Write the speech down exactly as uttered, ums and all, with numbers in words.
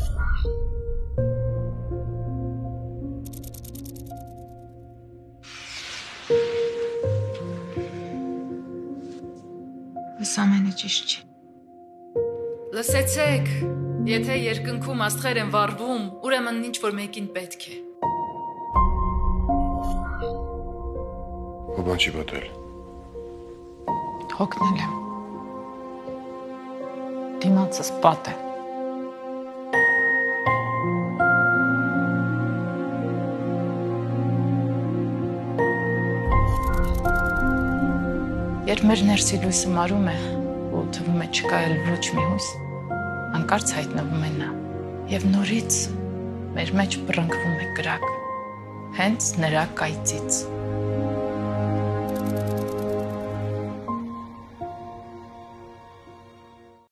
Այս ամենը ճիշտ չի։ Լսեցեք, եթե երկնքում աստղեր են վառվում, ուրեմն ինչ որ մեկին պետք է։ Ո բան չի պատել։ Հոգնել եմ։ Դիմացս պատ է։ Երբ մեր ներսի լույսը մարում է, ու թվում է չկա էլ ոչ մի հույս, հանկարծ հայտնվում է նա, և նորից մեր մեջ բռնկվում է կրակ, հենց նրա կայծից։